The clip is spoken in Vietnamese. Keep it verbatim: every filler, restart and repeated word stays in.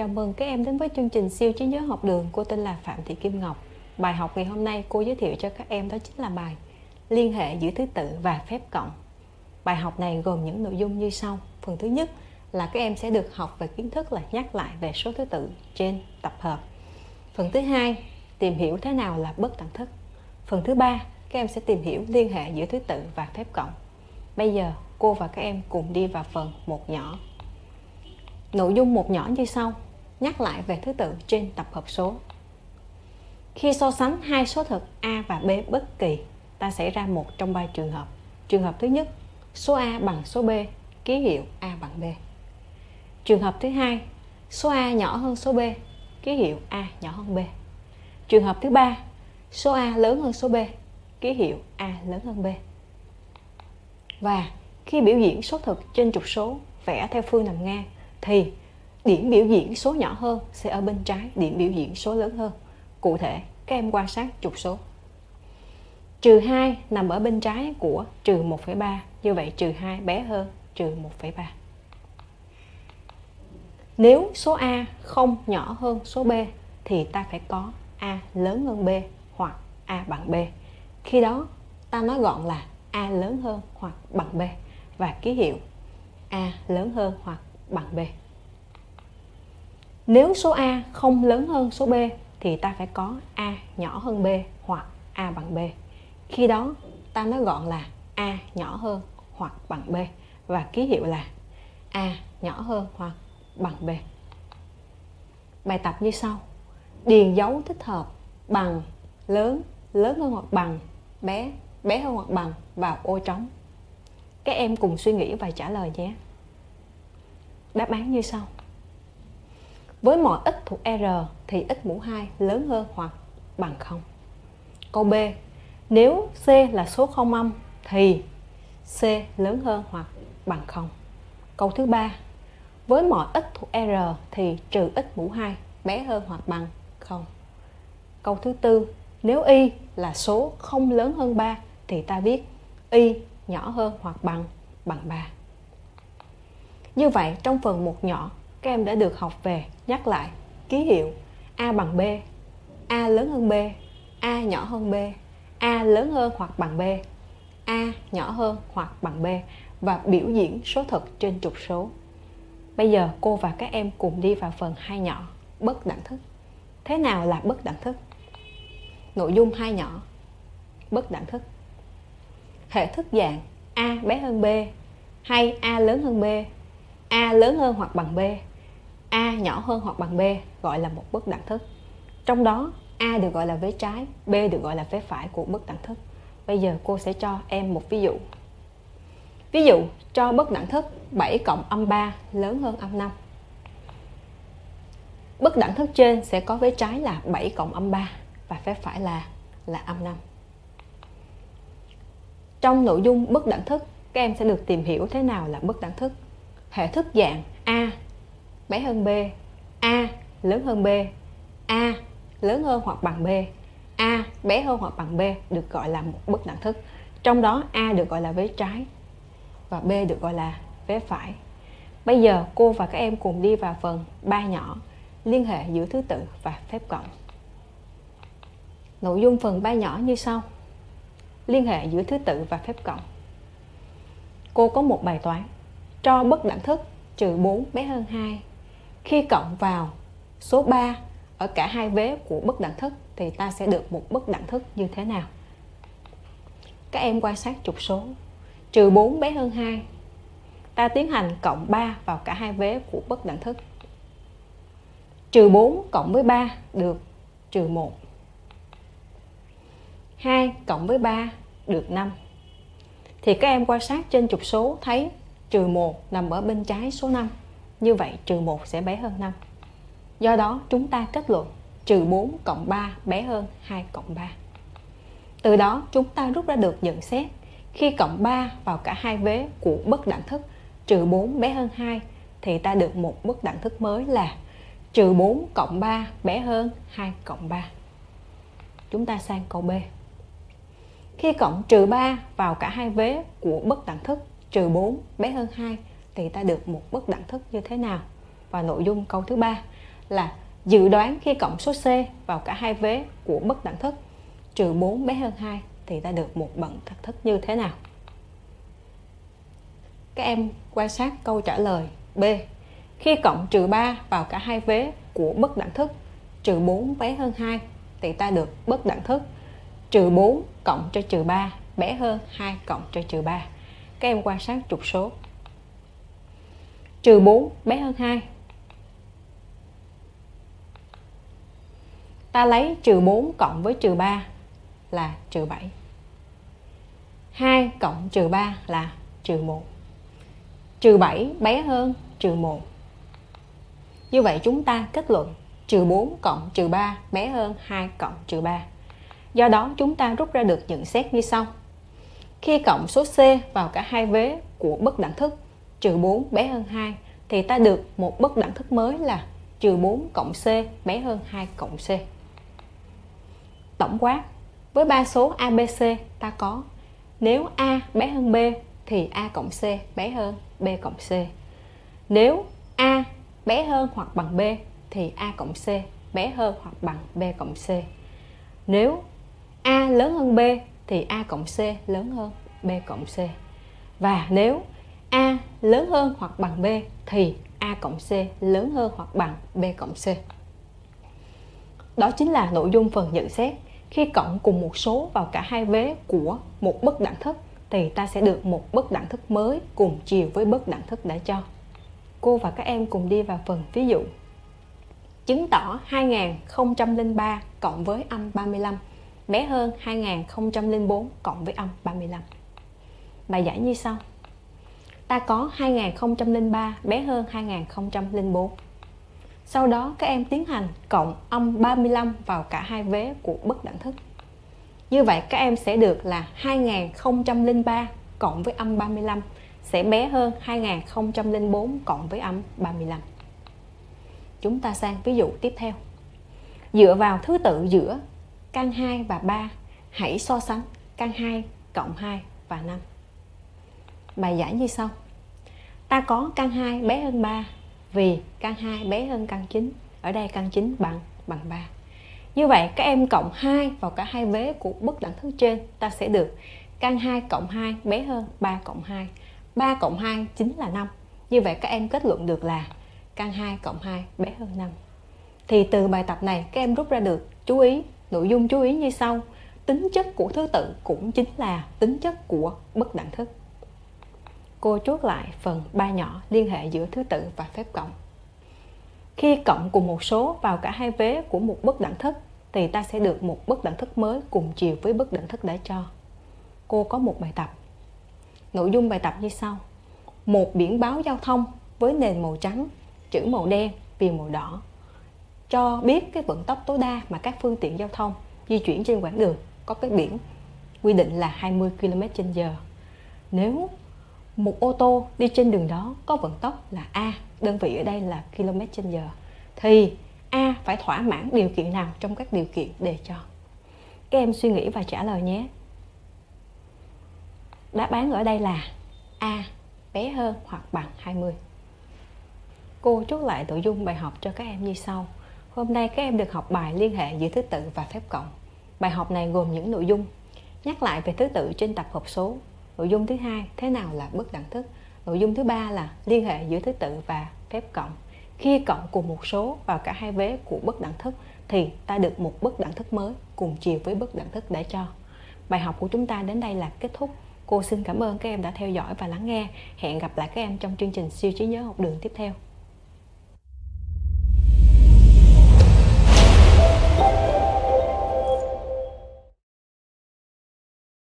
Chào mừng các em đến với chương trình siêu trí nhớ học đường. Cô tên là Phạm Thị Kim Ngọc. Bài học ngày hôm nay cô giới thiệu cho các em đó chính là bài liên hệ giữa thứ tự và phép cộng. Bài học này gồm những nội dung như sau. Phần thứ nhất là các em sẽ được học về kiến thức là nhắc lại về số thứ tự trên tập hợp. Phần thứ hai, tìm hiểu thế nào là bất đẳng thức. Phần thứ ba, các em sẽ tìm hiểu liên hệ giữa thứ tự và phép cộng. Bây giờ cô và các em cùng đi vào phần một nhỏ. Nội dung một nhỏ như sau. Nhắc lại về thứ tự trên tập hợp số. Khi so sánh hai số thực A và B bất kỳ, ta xảy ra một trong ba trường hợp. Trường hợp thứ nhất, số A bằng số B, ký hiệu A bằng B. Trường hợp thứ hai, số A nhỏ hơn số B, ký hiệu A nhỏ hơn B. Trường hợp thứ ba, số A lớn hơn số B, ký hiệu A lớn hơn B. Và khi biểu diễn số thực trên trục số vẽ theo phương nằm ngang thì điểm biểu diễn số nhỏ hơn sẽ ở bên trái điểm biểu diễn số lớn hơn. Cụ thể, các em quan sát trục số. Trừ hai nằm ở bên trái của trừ một phẩy ba, như vậy trừ hai bé hơn trừ một phẩy ba. Nếu số A không nhỏ hơn số B thì ta phải có A lớn hơn B hoặc A bằng B. Khi đó ta nói gọn là A lớn hơn hoặc bằng B và ký hiệu A lớn hơn hoặc bằng B. Nếu số A không lớn hơn số B thì ta phải có A nhỏ hơn B hoặc A bằng B. Khi đó ta nói gọn là A nhỏ hơn hoặc bằng B và ký hiệu là A nhỏ hơn hoặc bằng B. Bài tập như sau. Điền dấu thích hợp bằng, lớn, lớn hơn hoặc bằng, bé, bé hơn hoặc bằng vào ô trống. Các em cùng suy nghĩ và trả lời nhé. Đáp án như sau. Với mọi x thuộc R thì x mũ hai lớn hơn hoặc bằng không. Câu B. Nếu C là số không âm thì C lớn hơn hoặc bằng không. Câu thứ ba. Với mọi x thuộc R thì trừ x mũ hai bé hơn hoặc bằng không. Câu thứ tư. Nếu Y là số không lớn hơn ba thì ta viết Y nhỏ hơn hoặc bằng bằng ba. Như vậy trong phần một nhỏ các em đã được học về nhắc lại ký hiệu A bằng B, A lớn hơn B, A nhỏ hơn B, A lớn hơn hoặc bằng B, A nhỏ hơn hoặc bằng B và biểu diễn số thực trên trục số. Bây giờ cô và các em cùng đi vào phần hai nhỏ, bất đẳng thức. Thế nào là bất đẳng thức? Nội dung hai nhỏ, bất đẳng thức. Hệ thức dạng A bé hơn B hay A lớn hơn B, A lớn hơn hoặc bằng B, A nhỏ hơn hoặc bằng B gọi là một bất đẳng thức. Trong đó A được gọi là vế trái, B được gọi là vế phải của bất đẳng thức. Bây giờ cô sẽ cho em một ví dụ. Ví dụ cho bất đẳng thức bảy cộng âm ba lớn hơn âm năm. Bất đẳng thức trên sẽ có vế trái là bảy cộng âm ba và vế phải là là âm năm. Trong nội dung bất đẳng thức, các em sẽ được tìm hiểu thế nào là bất đẳng thức. Hệ thức dạng A bé hơn B, A lớn hơn B, A lớn hơn hoặc bằng B, A bé hơn hoặc bằng B được gọi là một bất đẳng thức. Trong đó A được gọi là vế trái và B được gọi là vế phải. Bây giờ cô và các em cùng đi vào phần ba nhỏ, liên hệ giữa thứ tự và phép cộng. Nội dung phần ba nhỏ như sau. Liên hệ giữa thứ tự và phép cộng. Cô có một bài toán cho bất đẳng thức trừ bốn bé hơn hai. Khi cộng vào số ba ở cả hai vế của bất đẳng thức thì ta sẽ được một bất đẳng thức như thế nào? Các em quan sát trục số. Trừ bốn bé hơn hai. Ta tiến hành cộng ba vào cả hai vế của bất đẳng thức. Trừ bốn cộng với ba được trừ một. hai cộng với ba được năm. Thì các em quan sát trên trục số thấy trừ một nằm ở bên trái số năm. Như vậy trừ một sẽ bé hơn năm. Do đó chúng ta kết luận trừ bốn cộng ba bé hơn hai cộng ba. Từ đó chúng ta rút ra được nhận xét khi cộng ba vào cả hai vế của bất đẳng thức trừ bốn bé hơn hai thì ta được một bất đẳng thức mới là trừ bốn cộng ba bé hơn hai cộng ba. Chúng ta sang câu B. Khi cộng trừ ba vào cả hai vế của bất đẳng thức trừ bốn bé hơn hai thì ta được một bất đẳng thức như thế nào? Và nội dung câu thứ ba là dự đoán khi cộng số C vào cả hai vế của bất đẳng thức trừ bốn bé hơn hai thì ta được một bất đẳng thức như thế nào? Các em quan sát câu trả lời B. Khi cộng trừ ba vào cả hai vế của bất đẳng thức trừ bốn bé hơn hai thì ta được bất đẳng thức trừ bốn cộng cho trừ ba bé hơn hai cộng cho trừ ba. Các em quan sát trục số. Trừ bốn bé hơn hai. Ta lấy trừ bốn cộng với trừ ba là trừ bảy. hai cộng trừ ba là trừ một. Trừ bảy bé hơn trừ một. Như vậy chúng ta kết luận trừ bốn cộng trừ ba bé hơn hai cộng trừ ba. Do đó chúng ta rút ra được nhận xét như sau. Khi cộng số C vào cả hai vế của bất đẳng thức trừ bốn bé hơn hai thì ta được một bất đẳng thức mới là trừ bốn cộng C bé hơn hai cộng C. Tổng quát, với ba số A, B, C ta có nếu A bé hơn B thì A cộng C bé hơn B cộng C. Nếu A bé hơn hoặc bằng B thì A cộng C bé hơn hoặc bằng B cộng C. Nếu A lớn hơn B thì A cộng C lớn hơn B cộng C. Và nếu A lớn hơn hoặc bằng B thì A cộng C lớn hơn hoặc bằng B cộng C. Đó chính là nội dung phần nhận xét. Khi cộng cùng một số vào cả hai vế của một bất đẳng thức thì ta sẽ được một bất đẳng thức mới cùng chiều với bất đẳng thức đã cho. Cô và các em cùng đi vào phần ví dụ. Chứng tỏ hai nghìn không trăm lẻ ba cộng với âm ba mươi lăm bé hơn hai nghìn không trăm lẻ bốn cộng với âm ba mươi lăm. Bài giải như sau. Ta có hai nghìn không trăm lẻ ba bé hơn hai nghìn không trăm lẻ bốn. Sau đó các em tiến hành cộng âm ba mươi lăm vào cả hai vế của bất đẳng thức. Như vậy các em sẽ được là hai nghìn không trăm lẻ ba cộng với âm ba mươi lăm sẽ bé hơn hai nghìn không trăm lẻ bốn cộng với âm ba mươi lăm. Chúng ta sang ví dụ tiếp theo. Dựa vào thứ tự giữa căn hai và ba, hãy so sánh căn hai cộng hai và năm. Bài giải như sau. Ta có căn hai bé hơn ba vì căn hai bé hơn căn chín. Ở đây căn chín bằng bằng ba. Như vậy các em cộng hai vào cả hai vế của bất đẳng thức trên, ta sẽ được căn hai cộng hai bé hơn ba cộng hai. ba cộng hai chính là năm. Như vậy các em kết luận được là căn hai cộng hai bé hơn năm. Thì từ bài tập này các em rút ra được chú ý, nội dung chú ý như sau. Tính chất của thứ tự cũng chính là tính chất của bất đẳng thức. Cô chốt lại phần ba nhỏ liên hệ giữa thứ tự và phép cộng. Khi cộng cùng một số vào cả hai vế của một bất đẳng thức thì ta sẽ được một bất đẳng thức mới cùng chiều với bất đẳng thức đã cho. Cô có một bài tập. Nội dung bài tập như sau. Một biển báo giao thông với nền màu trắng, chữ màu đen, viền màu đỏ cho biết cái vận tốc tối đa mà các phương tiện giao thông di chuyển trên quãng đường có cái biển quy định là hai mươi ki lô mét trên giờ. Nếu một ô tô đi trên đường đó có vận tốc là A, đơn vị ở đây là km trên giờ, thì A phải thỏa mãn điều kiện nào trong các điều kiện đề cho? Các em suy nghĩ và trả lời nhé. Đáp án ở đây là A bé hơn hoặc bằng hai mươi. Cô chốt lại nội dung bài học cho các em như sau. Hôm nay các em được học bài liên hệ giữa thứ tự và phép cộng. Bài học này gồm những nội dung nhắc lại về thứ tự trên tập hợp số. Nội dung thứ hai, thế nào là bất đẳng thức. Nội dung thứ ba là liên hệ giữa thứ tự và phép cộng. Khi cộng cùng một số vào cả hai vế của bất đẳng thức thì ta được một bất đẳng thức mới cùng chiều với bất đẳng thức đã cho. Bài học của chúng ta đến đây là kết thúc. Cô xin cảm ơn các em đã theo dõi và lắng nghe. Hẹn gặp lại các em trong chương trình siêu trí nhớ học đường tiếp theo.